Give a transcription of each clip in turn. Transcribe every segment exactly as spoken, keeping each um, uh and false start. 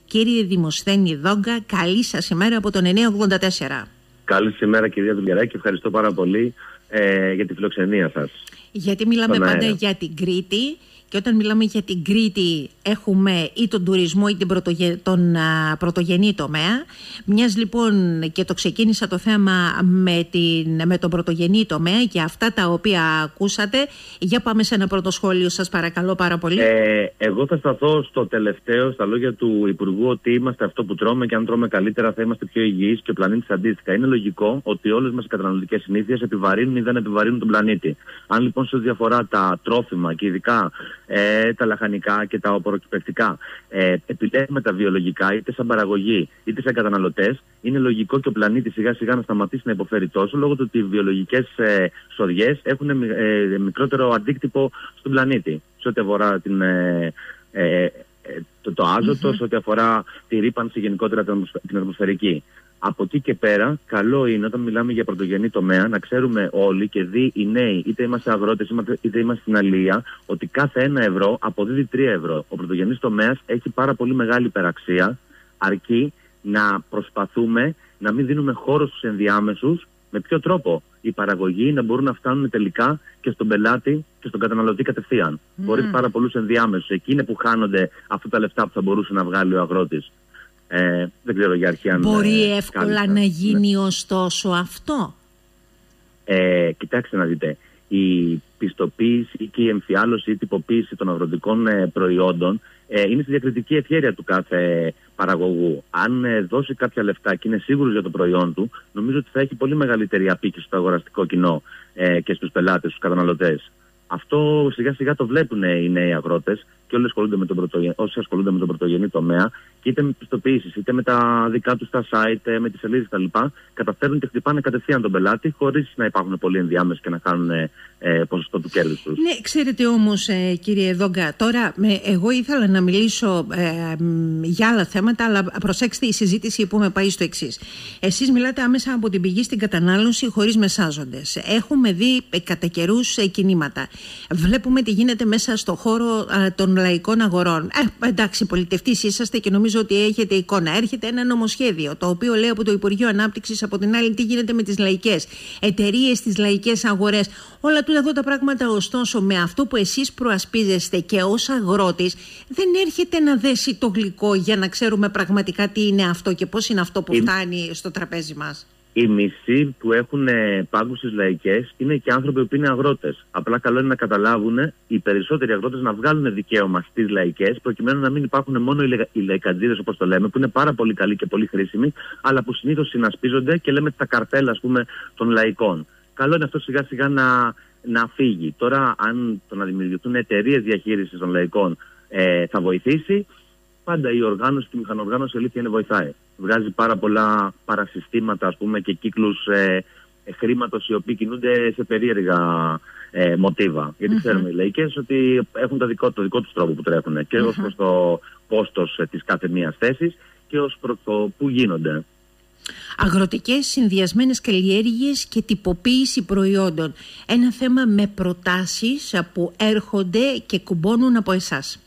Κύριε Δημοσθένη Δόγκα, καλή σας ημέρα από τον εννιακόσια ογδόντα τέσσερα. Καλή ημέρα, κυρία Δουλγεράκη, ευχαριστώ πάρα πολύ ε, για τη φιλοξενία σας. Γιατί μιλάμε Τον πάντα αέρα. για την Κρήτη, και όταν μιλάμε για την Κρήτη έχουμε ή τον τουρισμό ή την πρωτογε... τον α, πρωτογενή τομέα. Μιας λοιπόν, και το ξεκίνησα το θέμα με, την... με τον πρωτογενή τομέα και αυτά τα οποία ακούσατε. Για πάμε σε ένα πρώτο σχόλιο, σας παρακαλώ πάρα πολύ. Ε, εγώ θα σταθώ στο τελευταίο, στα λόγια του Υπουργού, ότι είμαστε αυτό που τρώμε και αν τρώμε καλύτερα θα είμαστε πιο υγιείς και ο πλανήτης αντίστοιχα. Είναι λογικό ότι όλες μας οι καταναλωτικές συνήθειες επιβαρύνουν ή δεν επιβαρύνουν τον πλανήτη. Αν λοιπόν σε ό,τι αφορά τα τρόφιμα και ειδικά ε, τα λαχανικά και τα οπωροκυπευτικά ε, επιλέγουμε τα βιολογικά είτε σαν παραγωγή είτε σαν καταναλωτές, είναι λογικό και ο πλανήτης σιγά σιγά να σταματήσει να υποφέρει τόσο, λόγω του ότι οι βιολογικές ε, σοδιές έχουν ε, μικρότερο αντίκτυπο στον πλανήτη σε ό,τι αφορά την, ε, ε, ε, το, το άζωτο, mm-hmm. σε ό,τι αφορά τη ρύπανση γενικότερα την ατμοσφαιρική. Από εκεί και πέρα, καλό είναι όταν μιλάμε για πρωτογενή τομέα να ξέρουμε όλοι και δει οι νέοι, είτε είμαστε αγρότες είτε είμαστε στην αλεία, ότι κάθε ένα ευρώ αποδίδει τρία ευρώ. Ο πρωτογενής τομέας έχει πάρα πολύ μεγάλη υπεραξία, αρκεί να προσπαθούμε να μην δίνουμε χώρο στους ενδιάμεσους. Με ποιο τρόπο? Οι παραγωγοί να μπορούν να φτάνουν τελικά και στον πελάτη και στον καταναλωτή κατευθείαν. Mm. Χωρίς πάρα πολλούς ενδιάμεσους. Εκεί είναι που χάνονται αυτά τα λεφτά που θα μπορούσε να βγάλει ο αγρότης. Ε, δεν ξέρω για αρχή αν... Μπορεί ε, εύκολα κάλυψα. να γίνει ναι. ωστόσο αυτό. Ε, κοιτάξτε να δείτε. Η πιστοποίηση ή και η εμφιάλωση ή η τυποποίηση των αγροτικών ε, προϊόντων ε, είναι στη διακριτική ευχέρεια του κάθε παραγωγού. Αν ε, δώσει κάποια λεφτά και είναι σίγουρος για το προϊόν του, νομίζω ότι θα έχει πολύ μεγαλύτερη απίκηση στο αγοραστικό κοινό ε, και στους πελάτες, στους καταναλωτές. Αυτό σιγά σιγά το βλέπουν οι νέοι αγρότες και όλοι ασχολούνται με τον πρωτογενή, όσοι ασχολούνται με τον πρωτογενή τομέα, και είτε με πιστοποίησεις, είτε με τα δικά τους τα site, με τις σελίδες κτλ. Καταφέρουν και χτυπάνε κατευθείαν τον πελάτη, χωρίς να υπάρχουν πολλοί ενδιάμεσοι και να κάνουν ε, ποσοστό του κέρδους τους. Ναι, ξέρετε όμως, ε, κύριε Δόγκα, τώρα με, εγώ ήθελα να μιλήσω ε, για άλλα θέματα, αλλά προσέξτε η συζήτηση που με πάει στο εξής. Εσείς μιλάτε άμεσα από την πηγή στην κατανάλωση χωρίς μεσάζοντες. Έχουμε δει ε, κατά καιρούς ε, κινήματα. Βλέπουμε τι γίνεται μέσα στο χώρο ε, των λαϊκών αγορών. Ε, εντάξει, πολιτευτής είσαστε και νομίζω ότι έχετε εικόνα. Έρχεται ένα νομοσχέδιο το οποίο λέει από το Υπουργείο Ανάπτυξης, από την άλλη τι γίνεται με τις λαϊκές εταιρείες, στις λαϊκές αγορές. Όλα τούτα εδώ τα πράγματα, ωστόσο, με αυτό που εσείς προασπίζεστε και ως αγρότης, δεν έρχεται να δέσει το γλυκό για να ξέρουμε πραγματικά τι είναι αυτό και πώς είναι αυτό που φτάνει στο τραπέζι μας. Οι μισοί που έχουν πάγκους στις λαϊκές είναι και άνθρωποι που είναι αγρότες. Απλά καλό είναι να καταλάβουν οι περισσότεροι αγρότες να βγάλουν δικαίωμα στις λαϊκές, προκειμένου να μην υπάρχουν μόνο οι λαϊκαντζίδες, όπως το λέμε, που είναι πάρα πολύ καλοί και πολύ χρήσιμοι, αλλά που συνήθως συνασπίζονται και λέμε τα καρτέλα, ας πούμε, των λαϊκών. Καλό είναι αυτό σιγά σιγά να, να φύγει. Τώρα, αν το να δημιουργηθούν εταιρείες διαχείρισης των λαϊκών ε, θα βοηθήσει, πάντα η οργάνωση και η μηχανοργάνωση αλήθεια είναι βοηθάει. Βγάζει πάρα πολλά παρασυστήματα, ας πούμε, και κύκλους ε, ε, χρήματος οι οποίοι κινούνται σε περίεργα ε, μοτίβα. Γιατί mm-hmm. ξέρουμε οι λαϊκές ότι έχουν το δικό, το δικό τους τρόπο που τρέχουν και mm-hmm. ως προς το κόστος ε, της κάθε μίας θέσης και ως προς το που γίνονται. Αγροτικές συνδυασμένες καλλιέργειες και τυποποίηση προϊόντων. Ένα θέμα με προτάσεις που έρχονται και κουμπώνουν από εσάς.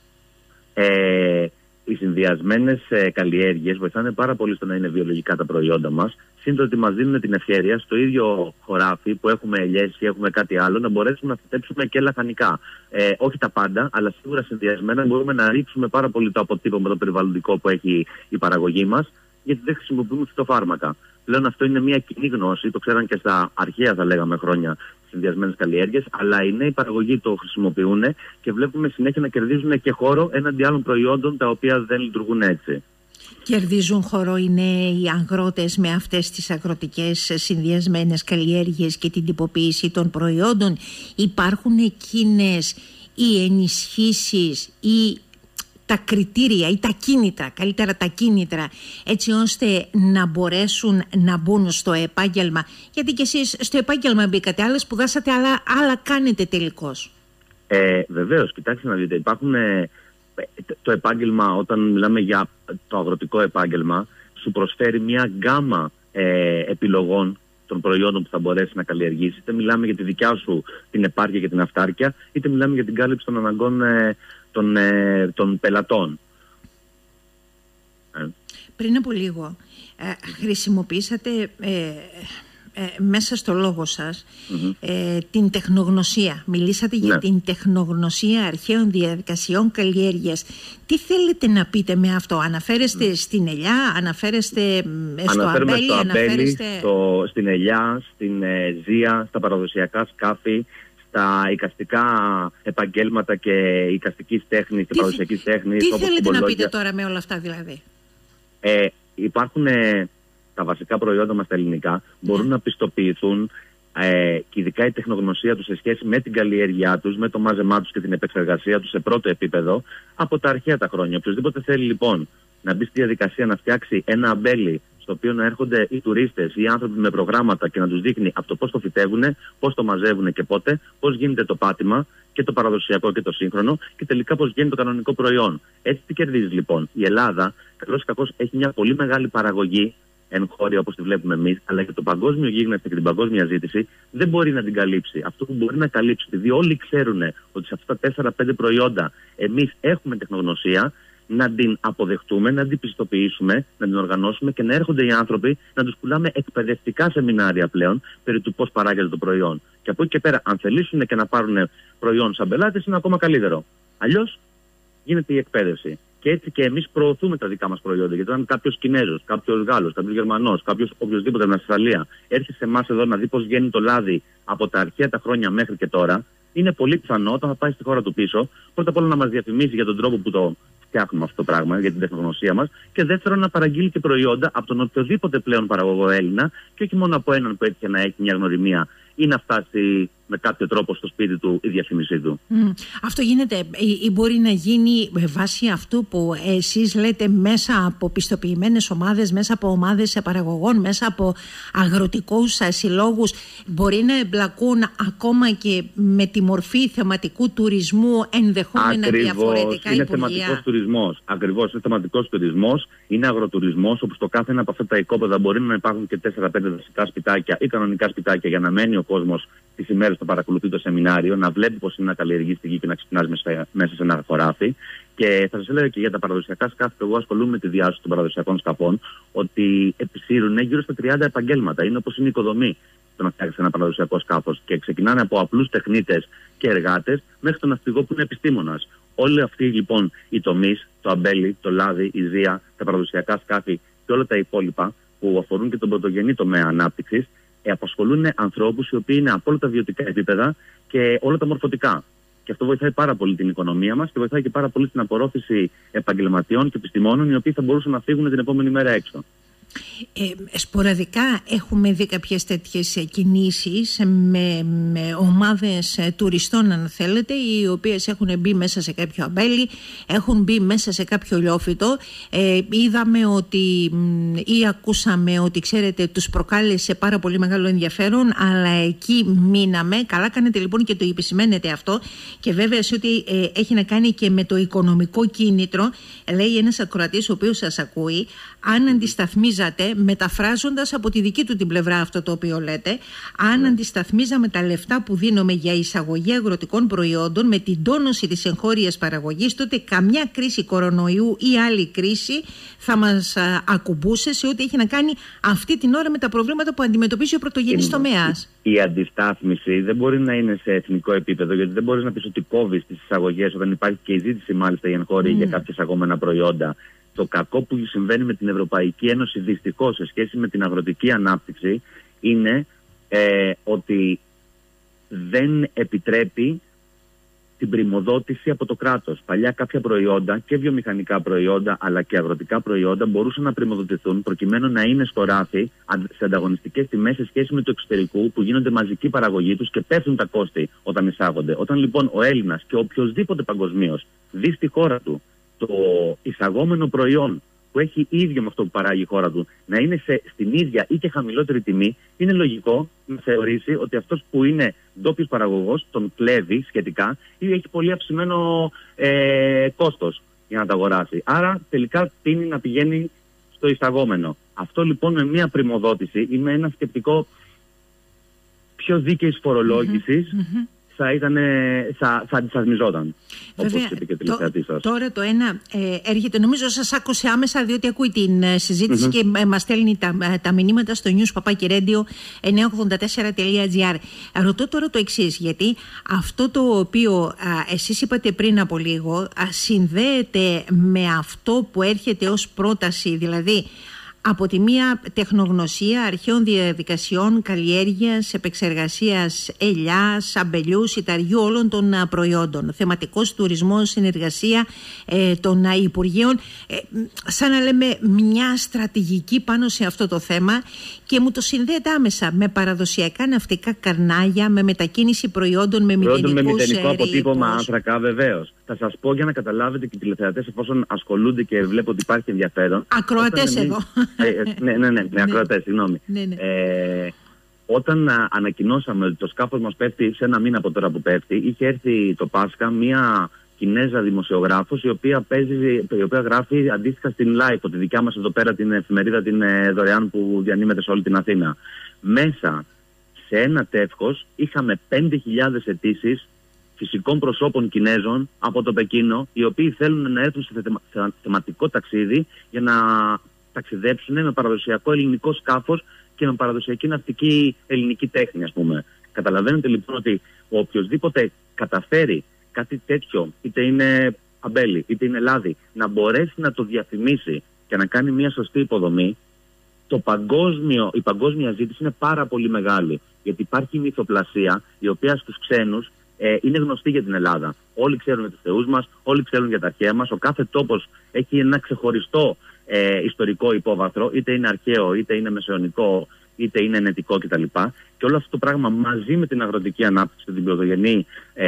Ε, οι συνδυασμένες ε, καλλιέργειες βοηθάνε πάρα πολύ στο να είναι βιολογικά τα προϊόντα μας. Σύντομα ότι μας δίνουν την ευκαιρία στο ίδιο χωράφι που έχουμε ελιές ή έχουμε κάτι άλλο να μπορέσουμε να θετέψουμε και λαχανικά. Ε, όχι τα πάντα, αλλά σίγουρα συνδυασμένα μπορούμε να ρίξουμε πάρα πολύ το αποτύπωμα το περιβαλλοντικό που έχει η παραγωγή μας, γιατί δεν χρησιμοποιούμε φυτοφάρμακα. Πλέον αυτό είναι μια κοινή γνώση, το ξέραν και στα αρχαία, θα λέγαμε, χρόνια συνδυασμένες καλλιέργειες, αλλά οι νέοι παραγωγοί το χρησιμοποιούν και βλέπουμε συνέχεια να κερδίζουν και χώρο έναντι άλλων προϊόντων τα οποία δεν λειτουργούν έτσι. Κερδίζουν χώρο οι νέοι αγρότες με αυτές τις αγροτικές συνδυασμένες καλλιέργειες και την τυποποίηση των προϊόντων? Υπάρχουν εκείνες οι ενισχύσεις ή τα κριτήρια ή τα κίνητρα, καλύτερα τα κίνητρα, έτσι ώστε να μπορέσουν να μπουν στο επάγγελμα? Γιατί και εσείς στο επάγγελμα μπήκατε, άλλα σπουδάσατε, αλλά άλλα κάνετε τελικώς. Ε, βεβαίως, κοιτάξτε να δείτε, υπάρχουν ε, το επάγγελμα, όταν μιλάμε για το αγροτικό επάγγελμα, σου προσφέρει μια γκάμα ε, επιλογών των προϊόντων που θα μπορέσει να καλλιεργήσει. Είτε μιλάμε για τη δικιά σου την επάρκεια και την αυτάρκεια, είτε μιλάμε για την κάλυψη των αναγκών ε, των, ε, των πελατών. Ε, Πριν από λίγο ε, χρησιμοποίησατε ε, ε, μέσα στο λόγο σας mm-hmm. ε, την τεχνογνωσία. Μιλήσατε ναι. για την τεχνογνωσία αρχαίων διαδικασιών καλλιέργειας. Τι θέλετε να πείτε με αυτό? Αναφέρεστε mm. στην ελιά, αναφέρεστε στο αμπέλι, στο αναφέρεστε... στο, στην ελιά, στην ε, ζύα, στα παραδοσιακά σκάφη, τα εικαστικά επαγγέλματα και εικαστικής τέχνης και παραδοσιακής τέχνης. Τι θέλετε να πείτε τώρα με όλα αυτά δηλαδή? Ε, υπάρχουν ε, τα βασικά προϊόντα μας τα ελληνικά, μπορούν yeah. να πιστοποιηθούν ε, και ειδικά η τεχνογνωσία τους σε σχέση με την καλλιέργειά τους, με το μάζεμά τους και την επεξεργασία τους σε πρώτο επίπεδο από τα αρχαία τα χρόνια. Οποιοςδήποτε θέλει λοιπόν να μπει στη διαδικασία να φτιάξει ένα αμπέλι στο οποίο να έρχονται οι τουρίστες ή οι άνθρωποι με προγράμματα και να τους δείχνει από το πώς το φυτεύουν, πώς το μαζεύουν και πότε, πώς γίνεται το πάτημα και το παραδοσιακό και το σύγχρονο και τελικά πώς γίνεται το κανονικό προϊόν. Έτσι τι κερδίζει λοιπόν? Η Ελλάδα, καλώς ή κακώς, έχει μια πολύ μεγάλη παραγωγή εγχώρια όπως τη βλέπουμε εμείς, αλλά και το παγκόσμιο γίγνεσθε και την παγκόσμια ζήτηση δεν μπορεί να την καλύψει. Αυτό που μπορεί να καλύψει, επειδή όλοι ξέρουν ότι σε αυτά τα τέσσερα πέντε προϊόντα εμείς έχουμε τεχνογνωσία, να την αποδεχτούμε, να την πιστοποιήσουμε, να την οργανώσουμε και να έρχονται οι άνθρωποι να τους πουλάμε εκπαιδευτικά σεμινάρια πλέον περί του πώς παράγεται το προϊόν. Και από εκεί και πέρα, αν θελήσουν και να πάρουν προϊόν σαν πελάτες, είναι ακόμα καλύτερο. Αλλιώς γίνεται η εκπαίδευση. Και έτσι και εμείς προωθούμε τα δικά μας προϊόντα. Γιατί όταν κάποιος Κινέζος, κάποιος Γάλλος, κάποιος Γερμανός, κάποιος οποιοδήποτε από την Αυστραλία έρθει σε εμάς εδώ να δει πώς βγαίνει το λάδι από τα αρχαία τα χρόνια μέχρι και τώρα, είναι πολύ πιθανό όταν θα πάει στη χώρα του πίσω, πρώτα απ' όλα να μας διαφημίσει για τον τρόπο που το φτιάχνουμε αυτό το πράγμα, για την τεχνογνωσία μας, και δεύτερον να παραγγείλει και προϊόντα από τον οποιοδήποτε πλέον παραγωγό Έλληνα και όχι μόνο από έναν που έτυχε να έχει μια γνωριμία ή να φτάσει με κάποιο τρόπο στο σπίτι του η διαφήμισή του. Mm. Αυτό γίνεται ή, ή μπορεί να γίνει με βάση αυτού που εσείς λέτε, μέσα από πιστοποιημένες ομάδες, μέσα από ομάδες παραγωγών, μέσα από αγροτικούς συλλόγους, μπορεί να εμπλακούν ακόμα και με τη μορφή θεματικού τουρισμού ενδεχόμενα Ακριβώς, διαφορετικά είναι υπουργεία. θεματικός τουρισμός. Ακριβώς, είναι θεματικός τουρισμός, είναι αγροτουρισμός, όπου στο κάθε ένα από αυτά τα οικόπεδα μπορεί να υπάρχουν και τέσσερα πέντε δασικά σπιτάκια ή κανονικά σπιτάκια για να μένει ο κόσμος τις ημέρες που παρακολουθεί το σεμινάριο, να βλέπει πώς είναι να καλλιεργεί στη γη και να ξυπνάς μέσα, μέσα σε ένα χωράφι. Και θα σας έλεγα και για τα παραδοσιακά σκάφη, που εγώ ασχολούμαι με τη διάσωση των παραδοσιακών σκαφών, ότι επισύρουν γύρω στα τριάντα επαγγέλματα. Είναι όπως είναι η οικοδομή το να φτιάξει ένα παραδοσιακό σκάφος. Και ξεκινάνε από απλούς τεχνίτες και εργάτες μέχρι τον ναυπηγό που είναι επιστήμονας. Όλοι αυτοί λοιπόν οι τομείς, το αμπέλι, το λάδι, η ζύα, τα παραδοσιακά σκάφη και όλα τα υπόλοιπα που αφορούν και τον πρωτογενή τομέα ανάπτυξης, Ε, απασχολούν ανθρώπους οι οποίοι είναι από όλα τα βιωτικά επίπεδα και όλα τα μορφωτικά. Και αυτό βοηθάει πάρα πολύ την οικονομία μας και βοηθάει και πάρα πολύ στην απορρόφηση επαγγελματιών και επιστημόνων, οι οποίοι θα μπορούσαν να φύγουν την επόμενη μέρα έξω. Ε, σποραδικά έχουμε δει κάποιες τέτοιες κινήσεις με, με ομάδες τουριστών, αν θέλετε, οι οποίες έχουν μπει μέσα σε κάποιο αμπέλι, έχουν μπει μέσα σε κάποιο λιόφυτο. Ε, είδαμε ότι ή ακούσαμε ότι, ξέρετε, τους προκάλεσε πάρα πολύ μεγάλο ενδιαφέρον, αλλά εκεί μείναμε. Καλά κάνετε λοιπόν και το επισημαίνετε αυτό. Και βέβαια σε ότι ε, έχει να κάνει και με το οικονομικό κίνητρο, λέει ένας ακροατής ο οποίος σας ακούει, αν αντισταθμίζατε, μεταφράζοντας από τη δική του την πλευρά αυτό το οποίο λέτε, αν αντισταθμίζαμε τα λεφτά που δίνουμε για εισαγωγή αγροτικών προϊόντων με την τόνωση της εγχώριας παραγωγής, τότε καμιά κρίση κορονοϊού ή άλλη κρίση θα μας α, ακουμπούσε σε ό,τι έχει να κάνει αυτή την ώρα με τα προβλήματα που αντιμετωπίζει ο πρωτογενής τομέας. Η αντιστάθμιση δεν μπορεί να είναι σε εθνικό επίπεδο, γιατί δεν μπορεί να πεις ότι κόβεις τις εισαγωγές όταν υπάρχει και η ζήτηση μάλιστα η εγχώρια mm. για κάποια εισαγόμενα προϊόντα. Το κακό που συμβαίνει με την Ευρωπαϊκή Ένωση δυστυχώς σε σχέση με την αγροτική ανάπτυξη είναι ε, ότι δεν επιτρέπει την πριμοδότηση από το κράτος. Παλιά κάποια προϊόντα και βιομηχανικά προϊόντα αλλά και αγροτικά προϊόντα μπορούσαν να πριμοδοτηθούν προκειμένου να είναι στο ράφι σε ανταγωνιστικές τιμές σε σχέση με το εξωτερικό, που γίνονται μαζική παραγωγή τους και πέφτουν τα κόστη όταν εισάγονται. Όταν λοιπόν ο Έλληνας και οποιοδήποτε παγκοσμίως δει στη χώρα του το εισαγόμενο προϊόν που έχει ίδιο με αυτό που παράγει η χώρα του να είναι σε, στην ίδια ή και χαμηλότερη τιμή, είναι λογικό να θεωρήσει ότι αυτός που είναι ντόπιος παραγωγός τον κλέβει σχετικά ή έχει πολύ αυξημένο ε, κόστος για να τα αγοράσει. Άρα τελικά τείνει να πηγαίνει στο εισαγόμενο. Αυτό λοιπόν με μια πριμοδότηση ή με ένα σκεπτικό πιο δίκαιης φορολόγησης mm-hmm. θα, ήταν, θα, θα αντισταθμιζόταν. Βέβαια, όπως είπε και τηλεθεατής σας. Τώρα το ένα ε, έρχεται, νομίζω σας άκουσε άμεσα, διότι ακούει την ε, συζήτηση mm-hmm. και ε, μας στέλνει τα, ε, τα μηνύματα στο news παπάκι radio εννιακόσια ογδόντα τέσσερα τελεία τζι άρ. Ρωτώ τώρα το εξής, γιατί αυτό το οποίο ε, εσείς είπατε πριν από λίγο ε, συνδέεται με αυτό που έρχεται ως πρόταση, δηλαδή από τη μία τεχνογνωσία αρχαίων διαδικασιών καλλιέργειας, επεξεργασίας ελιάς, αμπελιού, σιταριού, όλων των προϊόντων. Θεματικός τουρισμός, συνεργασία ε, των Υπουργείων, ε, σαν να λέμε μια στρατηγική πάνω σε αυτό το θέμα, και μου το συνδέεται άμεσα με παραδοσιακά ναυτικά καρνάγια, με μετακίνηση προϊόντων με μηδενικούς με μηδενικό αποτύπωμα ρήπους. άνθρακα, βεβαίως. Θα σας πω για να καταλάβετε και οι τηλεθεατές, εφόσον ασχολούνται και βλέπω ότι υπάρχει ενδιαφέρον. Ακροατές εδώ. Ε, ε, ναι, ναι, ναι, ναι, ακροατές, συγγνώμη. Ναι, ναι. Ε, όταν α, ανακοινώσαμε ότι το σκάφος μας πέφτει σε ένα μήνα από τώρα που πέφτει, είχε έρθει το Πάσχα μία Κινέζα δημοσιογράφος, η οποία, παίζει, η οποία γράφει αντίστοιχα στην Life, τη δικιά μας εδώ πέρα την εφημερίδα την ε, δωρεάν που διανύμεται σε όλη την Αθήνα. Μέσα σε ένα τεύχος είχαμε πέντε χιλιάδες αιτήσεις φυσικών προσώπων Κινέζων από το Πεκίνο, οι οποίοι θέλουν να έρθουν σε θεμα, θε, θεματικό ταξίδι για να ταξιδέψουν με παραδοσιακό ελληνικό σκάφος και με παραδοσιακή ναυτική ελληνική τέχνη, ας πούμε. Καταλαβαίνετε λοιπόν ότι ο οποιοσδήποτε καταφέρει κάτι τέτοιο, είτε είναι αμπέλι, είτε είναι λάδι, να μπορέσει να το διαφημίσει και να κάνει μια σωστή υποδομή, το παγκόσμιο, η παγκόσμια ζήτηση είναι πάρα πολύ μεγάλη. Γιατί υπάρχει μυθοπλασία, η οποία στους ξένους ε, είναι γνωστή για την Ελλάδα. Όλοι ξέρουν τους θεούς μας, όλοι ξέρουν για τα αρχαία μας. Ο κάθε τόπος έχει ένα ξεχωριστό ε, ιστορικό υπόβαθρο, είτε είναι αρχαίο, είτε είναι μεσαιωνικό, είτε είναι ενετικό κτλ. Και όλο αυτό το πράγμα μαζί με την αγροτική ανάπτυξη και την πρωτογενή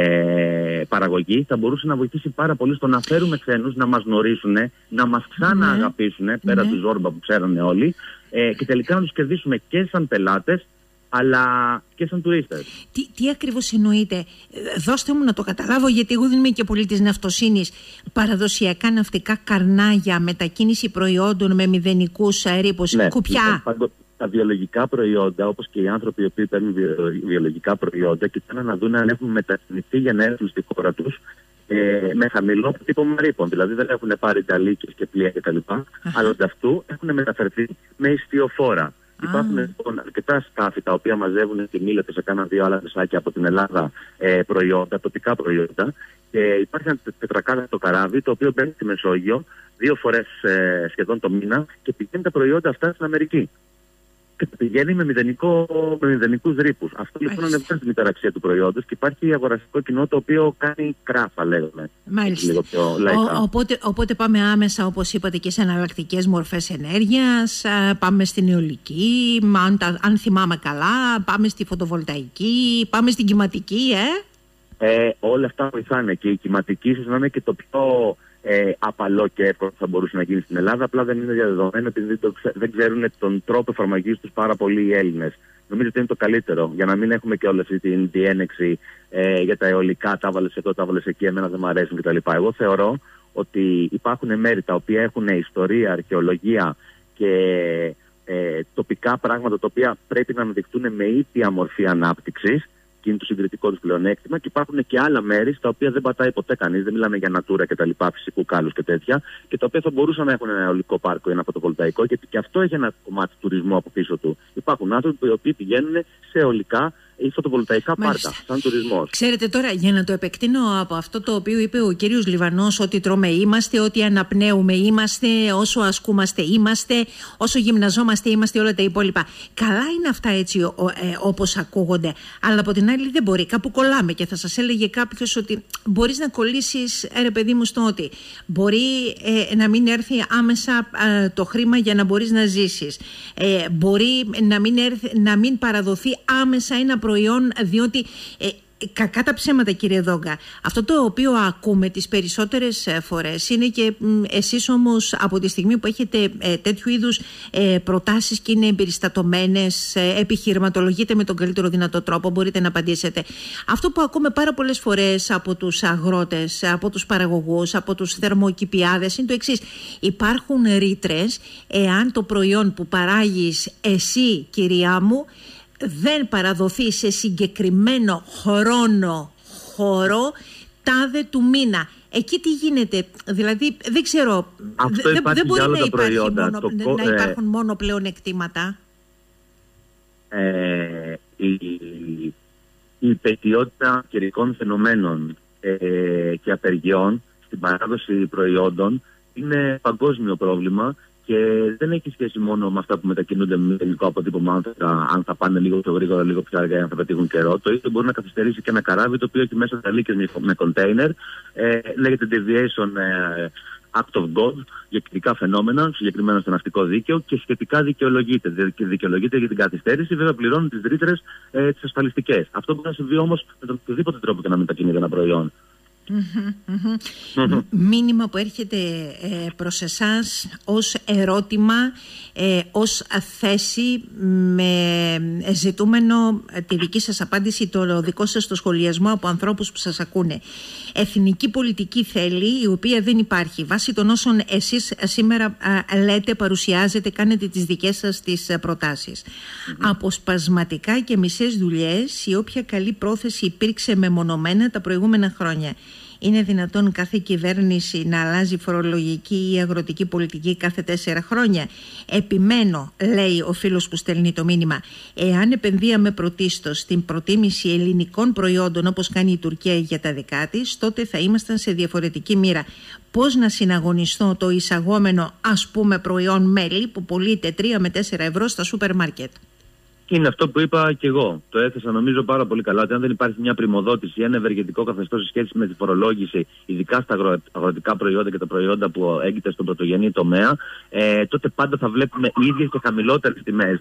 ε, παραγωγή θα μπορούσε να βοηθήσει πάρα πολύ στο να φέρουμε ξένους να μας γνωρίσουν, να μας ξανααγαπήσουν, ναι, πέρα ναι. του Ζόρμπα που ξέρουν όλοι, ε, και τελικά να τους κερδίσουμε και σαν πελάτες αλλά και σαν τουρίστες. Τι, τι ακριβώς εννοείτε? Δώστε μου να το καταλάβω, γιατί εγώ δεν είμαι και πολύ της ναυτοσύνης. Παραδοσιακά ναυτικά καρνάγια, μετακίνηση προϊόντων με μηδενικούς ρήπους, ναι, κουπιά. Λοιπόν, τα βιολογικά προϊόντα, όπως και οι άνθρωποι οι οποίοι παίρνουν βιολογικά προϊόντα, κοιτάνε να δουν αν έχουν μετακινηθεί για να έρθουν στη χώρα τους ε, με χαμηλό αποτύπωμα ρήπων. Δηλαδή δεν έχουν πάρει ταλίκες και πλοία κτλ. Αλλά ανταυτού έχουν μεταφερθεί με ιστιοφόρα. Υπάρχουν λοιπόν αρκετά σκάφη τα οποία μαζεύουν στη Μήλετο σε κάνα δύο άλλα νησάκια από την Ελλάδα ε, προϊόντα, τοπικά προϊόντα. Και υπάρχει ένα τετρακάθαρτο καράβι το οποίο μπαίνει στη Μεσόγειο δύο φορές ε, σχεδόν το μήνα και πηγαίνει τα προϊόντα αυτά στην Αμερική. Και πηγαίνει με, μηδενικό, με μηδενικούς ρήπους. Αυτό λοιπόν ανεβάζει την υπεραξία του προϊόντος και υπάρχει αγοραστικό κοινό το οποίο κάνει κράφα, λέγαμε. Μάλιστα. Λίγο πιο ο, οπότε, οπότε πάμε άμεσα, όπως είπατε, και σε εναλλακτικές μορφές ενέργειας. Πάμε στην αιωλική, αν, αν θυμάμαι καλά, πάμε στη φωτοβολταϊκή, πάμε στην κυματική, ε. ε όλα αυτά βοηθάνε και η κυματική ίσως να είναι και το πιο Ε, απαλό και εύκολο θα μπορούσε να γίνει στην Ελλάδα. Απλά δεν είναι διαδεδομένο επειδή το ξε... δεν ξέρουν τον τρόπο εφαρμογής τους πάρα πολλοί οι Έλληνες. Νομίζω ότι είναι το καλύτερο για να μην έχουμε και όλη αυτή την διένεξη ε, για τα αιωλικά, τα βάλες εδώ, τα βάλες εκεί, εμένα δεν μου αρέσουν κτλ. Εγώ θεωρώ ότι υπάρχουν μέρη τα οποία έχουν ιστορία, αρχαιολογία και ε, τοπικά πράγματα τα οποία πρέπει να αναδειχτούν με ήπια μορφή ανάπτυξης. Και είναι το συγκριτικό του πλεονέκτημα, και υπάρχουν και άλλα μέρη στα οποία δεν πατάει ποτέ κανείς, δεν μιλάμε για natura και τα λοιπά, φυσικού κάλους και τέτοια, και τα οποία θα μπορούσαν να έχουν ένα αιωλικό πάρκο ή ένα φωτοβολταϊκό, γιατί και αυτό έχει ένα κομμάτι τουρισμού από πίσω του. Υπάρχουν άνθρωποι οι οποίοι πηγαίνουν σε αιωλικά ή φωτοβολταϊκά πάρκα, σαν τουρισμός. Ξέρετε τώρα, για να το επεκτείνω από αυτό το οποίο είπε ο κύριος Λιβανός, ότι τρώμε είμαστε, ότι αναπνέουμε είμαστε, όσο ασκούμαστε είμαστε, όσο γυμναζόμαστε είμαστε, όλα τα υπόλοιπα. Καλά είναι αυτά έτσι ε, όπως ακούγονται, αλλά από την άλλη δεν μπορεί, κάπου κολλάμε. Και θα σας έλεγε κάποιος ότι μπορείς να κολλήσεις, ρε παιδί μου, στο ότι μπορεί ε, να μην έρθει άμεσα ε, το χρήμα για να μπορείς να ζήσεις. Ε, μπορεί να μην, έρθει, να μην παραδοθεί άμεσα ένα προϊόν, διότι ε, κακά τα ψέματα, κύριε Δόγκα, αυτό το οποίο ακούμε τις περισσότερες φορές είναι, και εσείς όμως από τη στιγμή που έχετε ε, τέτοιου είδους ε, προτάσεις και είναι εμπεριστατωμένες, ε, επιχειρηματολογείτε με τον καλύτερο δυνατό τρόπο, μπορείτε να απαντήσετε. Αυτό που ακούμε πάρα πολλές φορές από τους αγρότες, από τους παραγωγούς, από τους θερμοκηπιάδες είναι το εξής: υπάρχουν ρήτρες, εάν το προϊόν που παράγεις εσύ, κυρία μου, δεν παραδοθεί σε συγκεκριμένο χρόνο, χώρο τάδε του μήνα. Εκεί τι γίνεται, δηλαδή δεν ξέρω, Αυτό δεν, δεν μπορεί να, προϊόντα, μόνο, το, να υπάρχουν ε, μόνο πλεονεκτήματα. Ε, η, η υπετιότητα καιρικών φαινομένων ε, και απεργιών στην παράδοση προϊόντων είναι παγκόσμιο πρόβλημα και δεν έχει σχέση μόνο με αυτά που μετακινούνται με τελικό αποτύπωμα άνθρακα, αν θα πάνε λίγο πιο γρήγορα, λίγο πιο αργά, αν θα πετύχουν καιρό. Το ίδιο μπορεί να καθυστερήσει και ένα καράβι το οποίο έχει μέσα τα λύκες με κοντέινερ. Ε, λέγεται deviation ε, act of God για καιρικά φαινόμενα, συγκεκριμένα στο ναυτικό δίκαιο, και σχετικά δικαιολογείται. Δικαιολογείται για την καθυστέρηση, βέβαια πληρώνει τις ρήτρες ε, τις ασφαλιστικές. Αυτό μπορεί να συμβεί όμως με τον οποιοδήποτε τρόπο και να μετακινείται ένα προϊόν. Mm-hmm, mm-hmm. Mm-hmm. Μήνυμα που έρχεται ε, προς εσάς ως ερώτημα, ε, ως θέση, με ζητούμενο ε, τη δική σας απάντηση, το δικό σας το σχολιασμό από ανθρώπους που σας ακούνε. Εθνική πολιτική θέλει, η οποία δεν υπάρχει. Βάσει των όσων εσείς σήμερα α, λέτε, παρουσιάζετε, κάνετε τις δικές σας τις προτάσεις. Mm-hmm. Αποσπασματικά και μισές δουλειές, η όποια καλή πρόθεση υπήρξε μεμονωμένα τα προηγούμενα χρόνια. Είναι δυνατόν κάθε κυβέρνηση να αλλάζει φορολογική ή αγροτική πολιτική κάθε τέσσερα χρόνια? Επιμένω, λέει ο φίλος που στέλνει το μήνυμα, εάν επενδύαμε πρωτίστως στην προτίμηση ελληνικών προϊόντων όπως κάνει η Τουρκία για τα δικά της, τότε θα ήμασταν σε διαφορετική μοίρα. Πώς να συναγωνιστώ το εισαγόμενο, ας πούμε, προϊόν μέλι που πωλείται τρία με τέσσερα ευρώ στα σούπερ μάρκετ? Είναι αυτό που είπα και εγώ. Το έθεσα νομίζω πάρα πολύ καλά. Ότι αν δεν υπάρχει μια πρημοδότηση, ένα ευεργετικό καθεστώς σε σχέση με τη φορολόγηση, ειδικά στα αγροτικά προϊόντα και τα προϊόντα που έγκυται στον πρωτογενή τομέα, ε, τότε πάντα θα βλέπουμε ίδιες και χαμηλότερες τιμές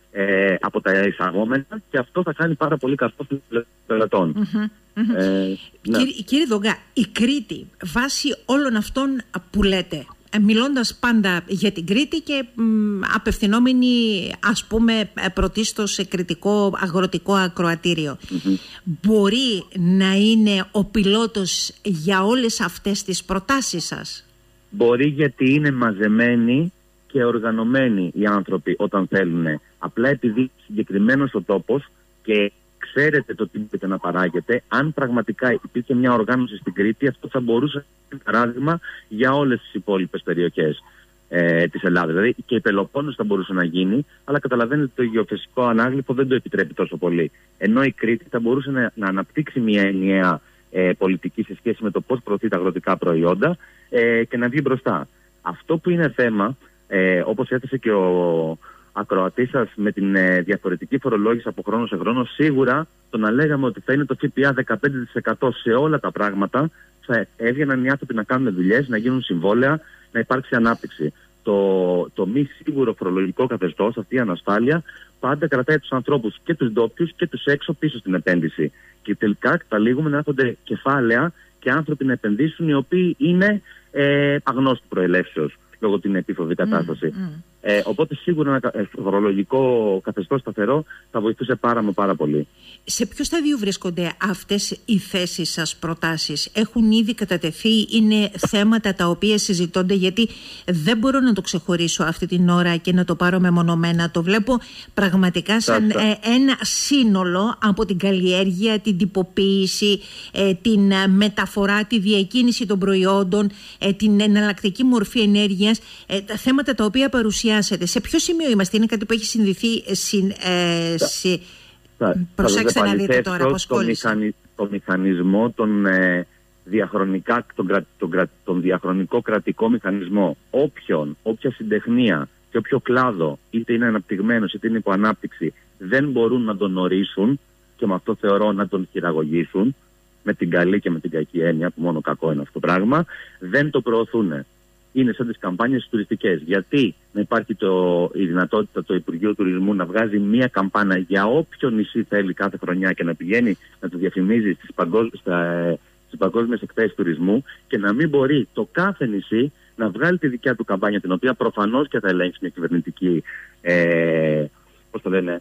ε, από τα εισαγόμενα, και αυτό θα κάνει πάρα πολύ κακό στους πελατών. Mm-hmm, mm-hmm. Ε, ναι. Κύριε, κύριε Δογκά, η Κρήτη, βάσει όλων αυτών που λέτε, μιλώντας πάντα για την Κρήτη και μ, απευθυνόμενοι, ας πούμε, πρωτίστως σε κριτικό αγροτικό ακροατήριο, mm-hmm. μπορεί να είναι ο πιλότος για όλες αυτές τις προτάσεις σας? Μπορεί, γιατί είναι μαζεμένοι και οργανωμένοι οι άνθρωποι όταν θέλουν. Απλά επειδή συγκεκριμένος ο τόπος και ξέρετε το τι μπορείτε να παράγετε, αν πραγματικά υπήρχε μια οργάνωση στην Κρήτη, αυτό θα μπορούσε να είναι παράδειγμα για όλες τις υπόλοιπες περιοχές ε, της Ελλάδας. Δηλαδή και η Πελοπόννησος θα μπορούσε να γίνει, αλλά καταλαβαίνετε το γεωφυσικό ανάγλυφο δεν το επιτρέπει τόσο πολύ. Ενώ η Κρήτη θα μπορούσε να, να αναπτύξει μια ενιαία ε, πολιτική σε σχέση με το πώς προωθεί τα αγροτικά προϊόντα ε, και να βγει μπροστά. Αυτό που είναι θέμα, ε, όπως έθεσε και ο ακροατής σας, με την ε, διαφορετική φορολόγηση από χρόνο σε χρόνο, σίγουρα το να λέγαμε ότι θα είναι το ΦΠΑ δεκαπέντε τοις εκατό σε όλα τα πράγματα, θα έβγαιναν οι άνθρωποι να κάνουν δουλειές, να γίνουν συμβόλαια, να υπάρξει ανάπτυξη. Το, το μη σίγουρο φορολογικό καθεστώς, αυτή η ανασφάλεια, πάντα κρατάει τους ανθρώπους και τους ντόπιους και τους έξω πίσω στην επένδυση. Και τελικά καταλήγουμε να έρχονται κεφάλαια και άνθρωποι να επενδύσουν οι οποίοι είναι ε, αγνώστοι προελεύσεως λόγω την επίφοβη κατάσταση. Mm, mm. Ε, οπότε σίγουρα ένα φορολογικό καθεστώς σταθερό θα βοηθούσε πάρα με πάρα πολύ. Σε ποιο στάδιο βρίσκονται αυτές οι θέσεις σας, προτάσεις? Έχουν ήδη κατατεθεί? Είναι θέματα τα οποία συζητώνται? Γιατί δεν μπορώ να το ξεχωρίσω αυτή την ώρα και να το πάρω μεμονωμένα. Το βλέπω πραγματικά σαν ε, ένα σύνολο από την καλλιέργεια, την τυποποίηση, ε, την ε, μεταφορά, τη διακίνηση των προϊόντων, ε, την εναλλακτική μορφή ενέργειας, ε, τα θέματα τα οποία παρουσιάζονται. Σε ποιο σημείο είμαστε? Είναι κάτι που έχει συνδυθεί συν, ε, συ... Προσέξτε να δείτε τώρα πώς το, μηχανι... το μηχανισμό τον, ε, διαχρονικά, τον, κρα... τον, κρα... τον διαχρονικό κρατικό μηχανισμό. Όποιον, όποια συντεχνία και όποιο κλάδο, είτε είναι αναπτυγμένος είτε είναι υπό ανάπτυξη, δεν μπορούν να τον ορίσουν, και με αυτό θεωρώ να τον χειραγωγήσουν, με την καλή και με την κακή έννοια, που μόνο κακό είναι αυτό το πράγμα, δεν το προωθούν. Είναι σαν τις καμπάνιες τουριστικές. Γιατί να υπάρχει το, η δυνατότητα το Υπουργείο Τουρισμού να βγάζει μία καμπάνα για όποιο νησί θέλει κάθε χρονιά και να πηγαίνει να το διαφημίζει στις, παγκόσμ, στις παγκόσμιες εκθέσεις τουρισμού, και να μην μπορεί το κάθε νησί να βγάλει τη δικιά του καμπάνια, την οποία προφανώς και θα ελέγξει μια κυβερνητική, ε, πώς το λένε,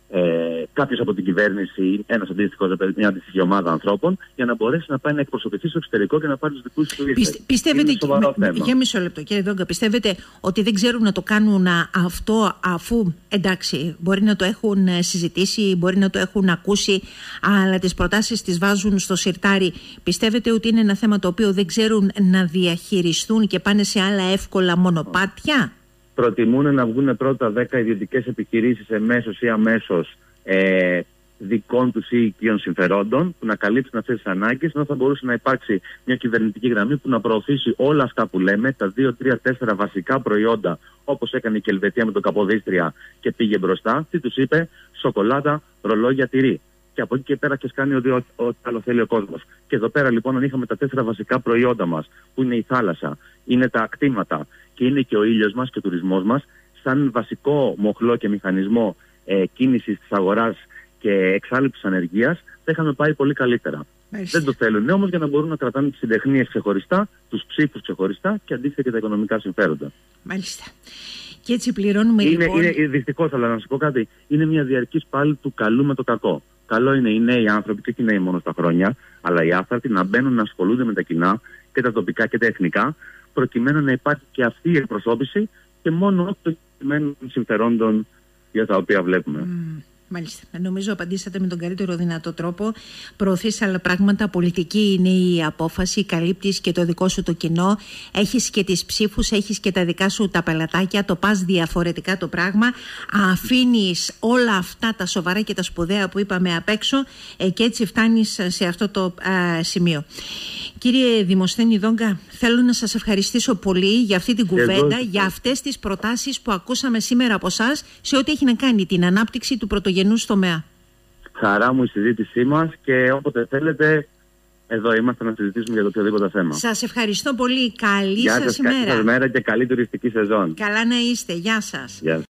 ε, κάποιος από την κυβέρνηση ή ένας αντίστοιχος, μια αντίστοιχη ομάδα ανθρώπων, για να μπορέσει να πάει να εκπροσωπηθεί στο εξωτερικό και να πάρει τους δικούς του ήρθες. Πιστεύετε, για μισό λεπτό, κύριε Δόγκα, πιστεύετε ότι δεν ξέρουν να το κάνουν αυτό, αφού εντάξει, μπορεί να το έχουν συζητήσει, μπορεί να το έχουν ακούσει, αλλά τις προτάσεις τις βάζουν στο σιρτάρι? Πιστεύετε ότι είναι ένα θέμα το οποίο δεν ξέρουν να διαχειριστούν και πάνε σε άλλα εύκολα μονοπάτια? Προτιμούν να βγουν πρώτα δέκα ιδιωτικές επιχειρήσεις εμέσως ή αμέσως ε, δικών τους ή οικείων συμφερόντων που να καλύψουν αυτές τις ανάγκες, ενώ θα μπορούσε να υπάρξει μια κυβερνητική γραμμή που να προωθήσει όλα αυτά που λέμε, τα δύο, τρία, τέσσερα βασικά προϊόντα, όπως έκανε η Ελβετία με το Καποδίστρια και πήγε μπροστά. Τι τους είπε? Σοκολάτα, ρολόγια, τυρί. Και από εκεί και πέρα και σκάνει ό,τι άλλο θέλει ο κόσμος. Και εδώ πέρα λοιπόν, αν είχαμε τα τέσσερα βασικά προϊόντα μας, που είναι η θάλασσα, είναι τα ακτήματα και είναι και ο ήλιος μας και ο τουρισμός μας, σαν βασικό μοχλό και μηχανισμό ε, κίνησης της αγοράς και εξάλληψης ανεργίας, θα είχαμε πάει πολύ καλύτερα. Μάλιστα. Δεν το θέλουν όμως για να μπορούν να κρατάνε τις συντεχνίες ξεχωριστά, τους ψήφους ξεχωριστά και αντίστοιχα και τα οικονομικά συμφέροντα. Μάλιστα. Και έτσι πληρώνουμε είναι, λοιπόν. Είναι δυστυχώς, αλλά να σου πω κάτι, είναι μια διαρκής πάλι του καλού με το κακό. Καλό είναι οι νέοι άνθρωποι, και όχι οι νέοι μόνο στα χρόνια, αλλά οι άφαρτοι να μπαίνουν να ασχολούνται με τα κοινά και τα τοπικά και τα εθνικά, προκειμένου να υπάρχει και αυτή η εκπροσώπηση και μόνο των συμφερόντων για τα οποία βλέπουμε. Mm. Μάλιστα. Νομίζω απαντήσατε με τον καλύτερο δυνατό τρόπο. Προωθείς άλλα πράγματα. Πολιτική είναι η απόφαση. Καλύπτεις και το δικό σου το κοινό. Έχεις και τις ψήφους, έχεις και τα δικά σου τα πελατάκια. Το πας διαφορετικά το πράγμα. Αφήνεις όλα αυτά τα σοβαρά και τα σπουδαία που είπαμε απ' έξω ε, και έτσι φτάνεις σε αυτό το α, σημείο. Κύριε Δημοσθένη Δόγκα, θέλω να σας ευχαριστήσω πολύ για αυτή την κουβέντα, εγώ, για αυτές τις προτάσεις που ακούσαμε σήμερα από εσάς σε ό,τι έχει να κάνει την ανάπτυξη του πρωτογενούς τομέα. Χαρά μου η συζήτησή μας και όποτε θέλετε, εδώ είμαστε να συζητήσουμε για το οποιοδήποτε θέμα. Σας ευχαριστώ πολύ. Καλή Γεια σας, σας ημέρα. Καλή σας μέρα και καλή τουριστική σεζόν. Καλά να είστε. Γεια σας. Γεια σας.